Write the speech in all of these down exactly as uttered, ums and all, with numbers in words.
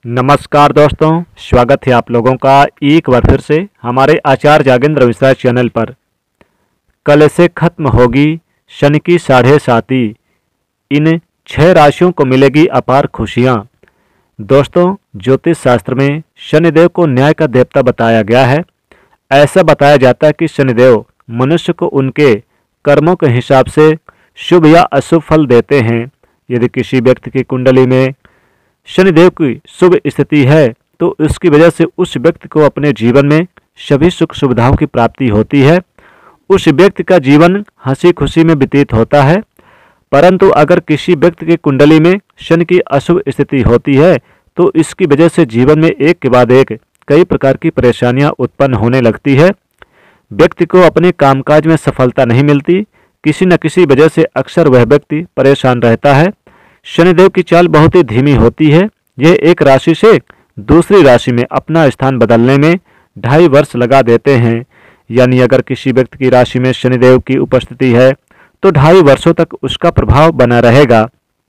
नमस्कार दोस्तों, स्वागत है आप लोगों का एक बार फिर से हमारे आचार्य जागेंद्र मिश्रा चैनल पर। कल से खत्म होगी शनि की साढ़े साती, इन छह राशियों को मिलेगी अपार खुशियां। दोस्तों, ज्योतिष शास्त्र में शनिदेव को न्याय का देवता बताया गया है। ऐसा बताया जाता है कि शनिदेव मनुष्य को उनके कर्मों के हिसाब से शुभ या अशुभ फल देते हैं। यदि किसी व्यक्ति की कुंडली में शनिदेव की शुभ स्थिति है तो उसकी वजह से उस व्यक्ति को अपने जीवन में सभी सुख सुविधाओं की प्राप्ति होती है। उस व्यक्ति का जीवन हंसी खुशी में व्यतीत होता है। परंतु अगर किसी व्यक्ति की कुंडली में शनि की अशुभ स्थिति होती है तो इसकी वजह से जीवन में एक के बाद एक कई प्रकार की परेशानियां उत्पन्न होने लगती है। व्यक्ति को अपने कामकाज में सफलता नहीं मिलती। किसी न किसी वजह से अक्सर वह व्यक्ति परेशान रहता है। शनिदेव की चाल बहुत ही धीमी होती है। यह एक राशि से दूसरी राशि में अपना स्थान बदलने में ढाई वर्ष लगा देते हैं। यानी अगर किसी व्यक्ति की राशि में शनिदेव की उपस्थिति है तो ढाई वर्षों तक उसका प्रभाव बना रहेगा।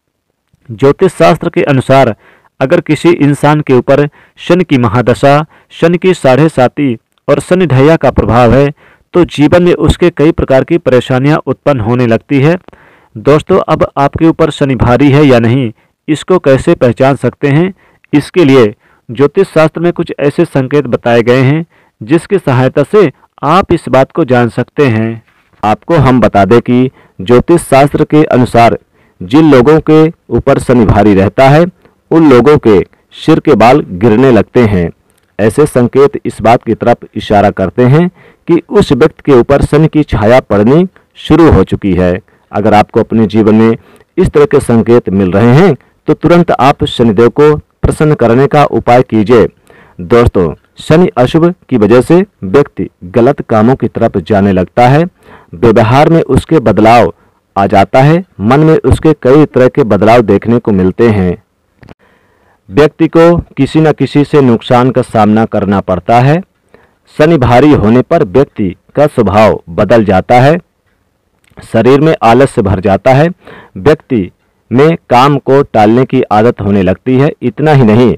ज्योतिष शास्त्र के अनुसार अगर किसी इंसान के ऊपर शनि की महादशा, शनि की साढ़े साती और शनि ढैया का प्रभाव है तो जीवन में उसके कई प्रकार की परेशानियां उत्पन्न होने लगती है। दोस्तों, अब आपके ऊपर शनि भारी है या नहीं, इसको कैसे पहचान सकते हैं? इसके लिए ज्योतिष शास्त्र में कुछ ऐसे संकेत बताए गए हैं जिसकी सहायता से आप इस बात को जान सकते हैं। आपको हम बता दें कि ज्योतिष शास्त्र के अनुसार जिन लोगों के ऊपर शनि भारी रहता है उन लोगों के सिर के बाल गिरने लगते हैं। ऐसे संकेत इस बात की तरफ इशारा करते हैं कि उस व्यक्ति के ऊपर शनि की छाया पड़नी शुरू हो चुकी है। अगर आपको अपने जीवन में इस तरह के संकेत मिल रहे हैं तो तुरंत आप शनिदेव को प्रसन्न करने का उपाय कीजिए। दोस्तों, शनि अशुभ की वजह से व्यक्ति गलत कामों की तरफ जाने लगता है। व्यवहार में उसके बदलाव आ जाता है। मन में उसके कई तरह के बदलाव देखने को मिलते हैं। व्यक्ति को किसी न किसी से नुकसान का सामना करना पड़ता है। शनि भारी होने पर व्यक्ति का स्वभाव बदल जाता है। शरीर में आलस्य भर जाता है। व्यक्ति में काम को टालने की आदत होने लगती है। इतना ही नहीं,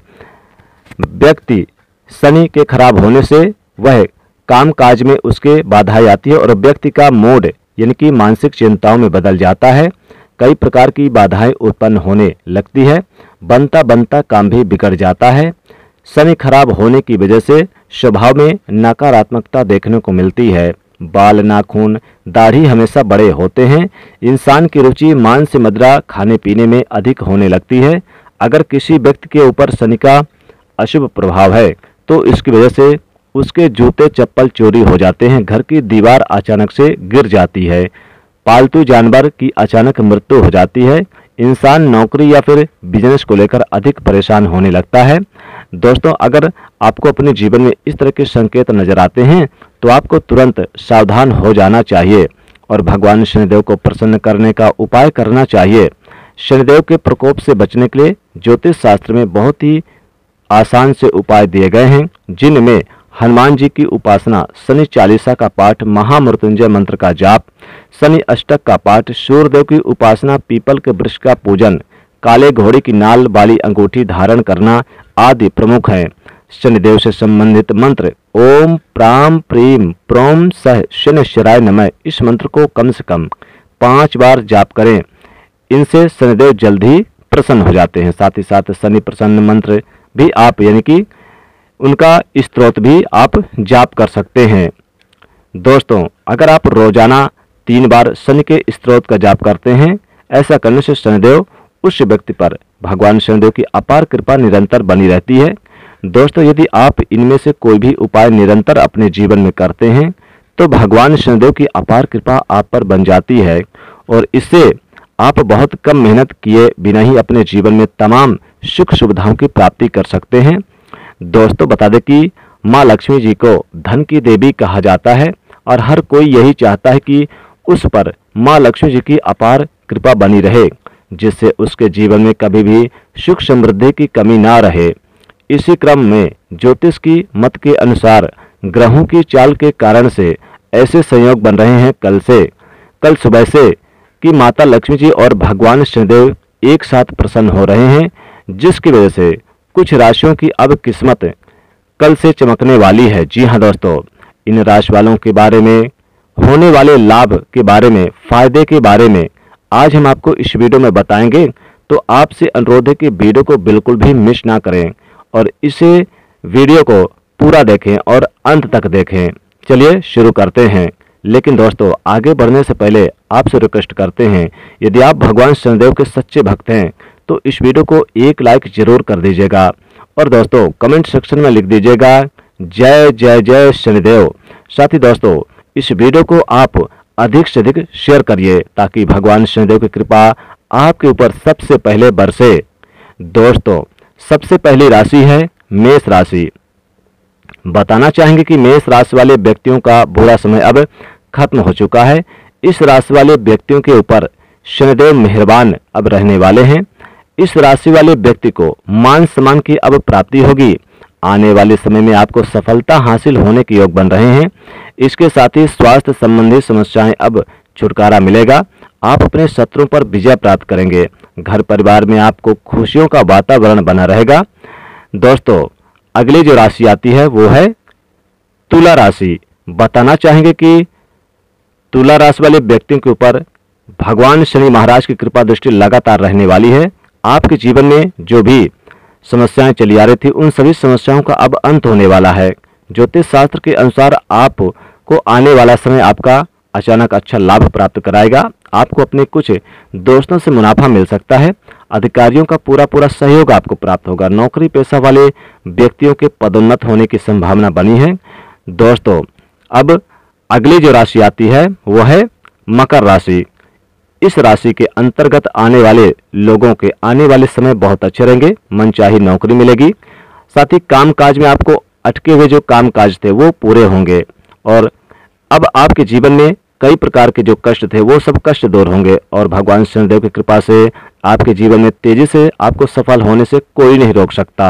व्यक्ति शनि के खराब होने से वह काम काज में उसके बाधाएं आती है और व्यक्ति का मूड यानी कि मानसिक चिंताओं में बदल जाता है। कई प्रकार की बाधाएं उत्पन्न होने लगती है। बनता बनता काम भी बिगड़ जाता है। शनि खराब होने की वजह से स्वभाव में नकारात्मकता देखने को मिलती है। बाल, नाखून, दाढ़ी हमेशा बड़े होते हैं। इंसान की रुचि मांस मदिरा खाने पीने में अधिक होने लगती है। अगर किसी व्यक्ति के ऊपर शनि का अशुभ प्रभाव है तो इसकी वजह से उसके जूते चप्पल चोरी हो जाते हैं। घर की दीवार अचानक से गिर जाती है। पालतू जानवर की अचानक मृत्यु हो जाती है। इंसान नौकरी या फिर बिजनेस को लेकर अधिक परेशान होने लगता है। दोस्तों, अगर आपको अपने जीवन में इस तरह के संकेत नजर आते हैं तो आपको तुरंत सावधान हो जाना चाहिए और भगवान शनिदेव को प्रसन्न करने का उपाय करना चाहिए। शनिदेव के प्रकोप से बचने के लिए ज्योतिष शास्त्र में बहुत ही आसान से उपाय दिए गए हैं, जिनमें हनुमान जी की उपासना, शनि चालीसा का पाठ, महामृत्युंजय मंत्र का जाप, शनि अष्टक का पाठ, सूर्यदेव की उपासना, पीपल के वृक्ष का पूजन, काले घोड़े की नाल वाली अंगूठी धारण करना आदि प्रमुख हैं। शनिदेव से संबंधित मंत्र ओम प्राम प्रीम प्रोम सह शनिश्चराय नमः, इस मंत्र को कम से कम पांच बार जाप करें। इनसे शनिदेव जल्द ही प्रसन्न हो जाते हैं। साथ ही साथ शनि प्रसन्न मंत्र भी आप यानी कि उनका स्तोत्र भी आप जाप कर सकते हैं। दोस्तों, अगर आप रोजाना तीन बार शनि के स्तोत्र का जाप करते हैं, ऐसा करने से शनिदेव उस व्यक्ति पर भगवान शनिदेव की अपार कृपा निरंतर बनी रहती है। दोस्तों, यदि आप इनमें से कोई भी उपाय निरंतर अपने जीवन में करते हैं तो भगवान शनिदेव की अपार कृपा आप पर बन जाती है और इससे आप बहुत कम मेहनत किए बिना ही अपने जीवन में तमाम सुख सुविधाओं की प्राप्ति कर सकते हैं। दोस्तों, बता दें कि माँ लक्ष्मी जी को धन की देवी कहा जाता है और हर कोई यही चाहता है कि उस पर माँ लक्ष्मी जी की अपार कृपा बनी रहे, जिससे उसके जीवन में कभी भी सुख समृद्धि की कमी ना रहे। इसी क्रम में ज्योतिष की मत के अनुसार ग्रहों की चाल के कारण से ऐसे संयोग बन रहे हैं कल से कल सुबह से कि माता लक्ष्मी जी और भगवान शनिदेव एक साथ प्रसन्न हो रहे हैं, जिसकी वजह से कुछ राशियों की अब किस्मत कल से चमकने वाली है। जी हाँ दोस्तों, इन राशि वालों के बारे में, होने वाले लाभ के बारे में, फायदे के बारे में आज हम आपको इस वीडियो में बताएंगे। तो आपसे अनुरोध है कि वीडियो को बिल्कुल भी मिस ना करें और इसे वीडियो को पूरा देखें और अंत तक देखें। चलिए शुरू करते हैं। लेकिन दोस्तों, आगे बढ़ने से पहले आपसे रिक्वेस्ट करते हैं, यदि आप भगवान शनिदेव के सच्चे भक्त हैं तो इस वीडियो को एक लाइक जरूर कर दीजिएगा और दोस्तों कमेंट सेक्शन में लिख दीजिएगा जय जय जय शनिदेव। साथ ही दोस्तों, इस वीडियो को आप अधिक से अधिक शेयर करिए ताकि भगवान शनिदेव की कृपा आपके ऊपर सबसे पहले बरसे। दोस्तों, सबसे पहली राशि है मेष राशि। बताना चाहेंगे कि मेष राशि वाले व्यक्तियों का बुरा समय अब खत्म हो चुका है। इस राशि वाले व्यक्तियों के ऊपर शनिदेव मेहरबान अब रहने वाले हैं। इस राशि वाले व्यक्ति को मान सम्मान की अब प्राप्ति होगी। आने वाले समय में आपको सफलता हासिल होने के योग बन रहे हैं। इसके साथ ही स्वास्थ्य संबंधी समस्याएं अब छुटकारा मिलेगा। आप अपने शत्रुओं पर विजय प्राप्त करेंगे। घर परिवार में आपको खुशियों का वातावरण बना रहेगा। दोस्तों, अगली जो राशि आती है वो है तुला राशि। बताना चाहेंगे कि तुला राशि वाले व्यक्तियों के ऊपर भगवान शनि महाराज की कृपा दृष्टि लगातार रहने वाली है। आपके जीवन में जो भी समस्याएं चली आ रही थी उन सभी समस्याओं का अब अंत होने वाला है। ज्योतिष शास्त्र के अनुसार आपको आने वाला समय आपका अचानक अच्छा लाभ प्राप्त कराएगा। आपको अपने कुछ दोस्तों से मुनाफा मिल सकता है। अधिकारियों का पूरा पूरा सहयोग आपको प्राप्त होगा। नौकरी पेशा वाले व्यक्तियों के पदोन्नत होने की संभावना बनी है। दोस्तों, अब अगली जो राशि आती है वो है मकर राशि। इस राशि के अंतर्गत आने वाले लोगों के आने वाले समय बहुत अच्छे रहेंगे। मनचाही नौकरी मिलेगी। साथ ही कामकाज में आपको अटके हुए जो कामकाज थे वो पूरे होंगे और अब आपके जीवन में कई प्रकार के जो कष्ट थे वो सब कष्ट दूर होंगे और भगवान शनिदेव की कृपा से आपके जीवन में तेजी से आपको सफल होने से कोई नहीं रोक सकता।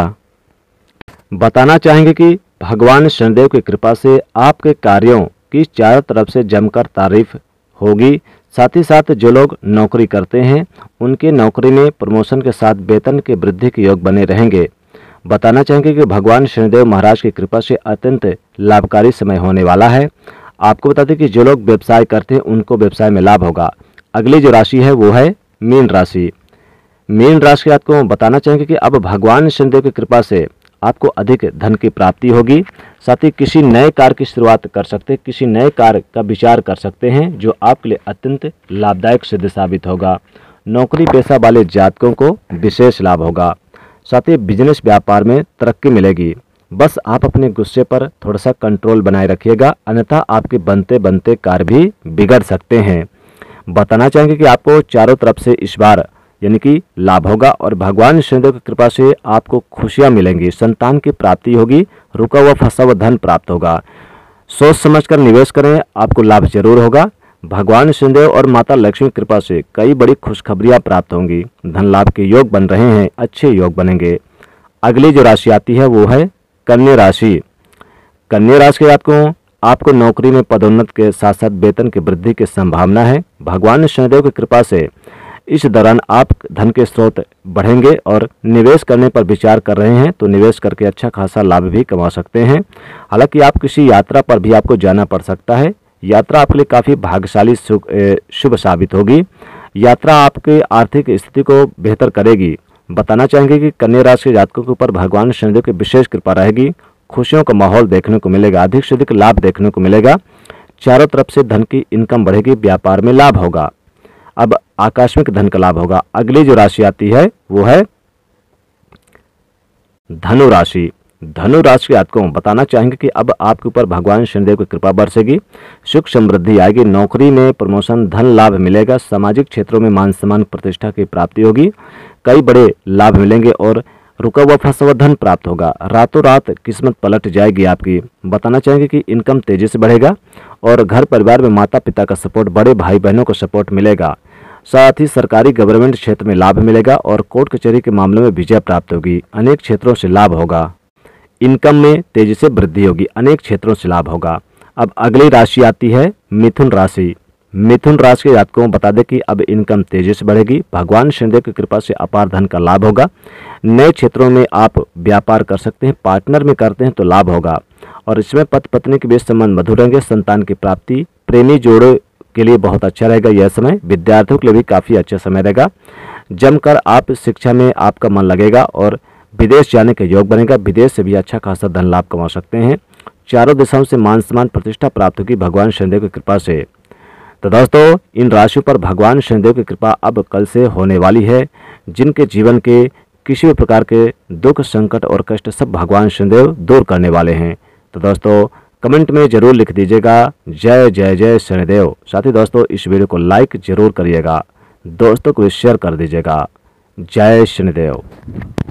बताना चाहेंगे कि भगवान शनिदेव की कृपा से आपके कार्यों की चारों तरफ से जमकर तारीफ होगी। साथ ही साथ जो लोग नौकरी करते हैं उनके नौकरी में प्रमोशन के साथ वेतन के वृद्धि के योग बने रहेंगे। बताना चाहेंगे कि भगवान शनिदेव महाराज की कृपा से अत्यंत लाभकारी समय होने वाला है। आपको बता दें कि जो लोग व्यवसाय करते हैं उनको व्यवसाय में लाभ होगा। अगली जो राशि है वो है मीन राशि। मीन राशि के आपको बताना चाहेंगे कि अब भगवान शनिदेव की कृपा से आपको अधिक धन की प्राप्ति होगी। साथ ही किसी नए कार्य की शुरुआत कर सकते हैं, किसी नए कार्य का विचार कर सकते हैं जो आपके लिए अत्यंत लाभदायक सिद्ध साबित होगा। नौकरी पेशा वाले जातकों को विशेष लाभ होगा। साथ ही बिजनेस व्यापार में तरक्की मिलेगी। बस आप अपने गुस्से पर थोड़ा सा कंट्रोल बनाए रखिएगा, अन्यथा आपके बनते बनते कार्य भी बिगड़ सकते हैं। बताना चाहेंगे कि आपको चारों तरफ से इस बार यानी कि लाभ होगा और भगवान शनिदेव की कृपा से आपको खुशियां मिलेंगी। संतान की प्राप्ति होगी। रुका हुआ फंसा हुआ धन प्राप्त होगा। सोच समझकर निवेश करें, आपको लाभ जरूर होगा। भगवान शनिदेव और माता लक्ष्मी की कृपा से कई बड़ी खुशखबरियां प्राप्त होंगी। धन लाभ के योग बन रहे हैं, अच्छे योग बनेंगे। अगली जो राशि आती है वो है कन्या राशि। कन्या राशि के आपको आपको नौकरी में पदोन्नत के साथ साथ वेतन की वृद्धि की संभावना है। भगवान शनिदेव की कृपा से इस दौरान आप धन के स्रोत बढ़ेंगे और निवेश करने पर विचार कर रहे हैं तो निवेश करके अच्छा खासा लाभ भी कमा सकते हैं। हालांकि आप किसी यात्रा पर भी आपको जाना पड़ सकता है। यात्रा आपके लिए काफ़ी भाग्यशाली शुभ साबित होगी। यात्रा आपके आर्थिक स्थिति को बेहतर करेगी। बताना चाहेंगे कि कन्या राशि के जातकों के ऊपर भगवान शनिदेव की विशेष कृपा रहेगी। खुशियों का माहौल देखने को मिलेगा। अधिक से अधिक लाभ देखने को मिलेगा। चारों तरफ से धन की इनकम बढ़ेगी। व्यापार में लाभ होगा। अब आकस्मिक धन का लाभ होगा। अगली जो राशि आती है वो है धनु राशि। धनु राशि के जातकों बताना चाहेंगे कि अब आपके ऊपर भगवान शनिदेव की कृपा बरसेगी। सुख समृद्धि आएगी। नौकरी में प्रमोशन, धन लाभ मिलेगा। सामाजिक क्षेत्रों में मान सम्मान प्रतिष्ठा की प्राप्ति होगी। कई बड़े लाभ मिलेंगे और रुका हुआ फंसा हुआ धन प्राप्त होगा। रातों रात किस्मत पलट जाएगी आपकी। बताना चाहेंगे कि इनकम तेजी से बढ़ेगा और घर परिवार में माता पिता का सपोर्ट, बड़े भाई बहनों को सपोर्ट मिलेगा। साथ ही सरकारी गवर्नमेंट क्षेत्र में लाभ मिलेगा और कोर्ट कचहरी के मामलों में विजय प्राप्त होगी। अनेक क्षेत्रों से लाभ होगा। इनकम में तेजी से वृद्धि होगी। अनेक क्षेत्रों से लाभ होगा। अब अगली राशि आती है मिथुन राशि। मिथुन राशि के जातकों को बता दें कि अब इनकम तेजी से बढ़ेगी। भगवान शनिदेव की कृपा से अपार धन का लाभ होगा। नए क्षेत्रों में आप व्यापार कर सकते हैं, पार्टनर में करते हैं तो लाभ होगा। और इसमें पति पत्नी के बीच संबंध मधुर रहेंगे। संतान की प्राप्ति, प्रेमी जोड़ों के लिए बहुत अच्छा रहेगा यह समय। विद्यार्थियों के लिए भी काफ़ी अच्छा समय रहेगा। जमकर आप शिक्षा में आपका मन लगेगा और विदेश जाने का योग बनेगा। विदेश से भी अच्छा खासा धन लाभ कमा सकते हैं। चारों दिशाओं से मान सम्मान प्रतिष्ठा प्राप्त होगी भगवान शनिदेव की कृपा से। तो दोस्तों, इन राशियों पर भगवान शनिदेव की कृपा अब कल से होने वाली है। जिनके जीवन के किसी भी प्रकार के दुख, संकट और कष्ट सब भगवान शनिदेव दूर करने वाले हैं। तो दोस्तों, कमेंट में जरूर लिख दीजिएगा जय जय जय शनिदेव। साथ ही दोस्तों, इस वीडियो को लाइक जरूर करिएगा, दोस्तों को शेयर कर दीजिएगा। जय शनिदेव।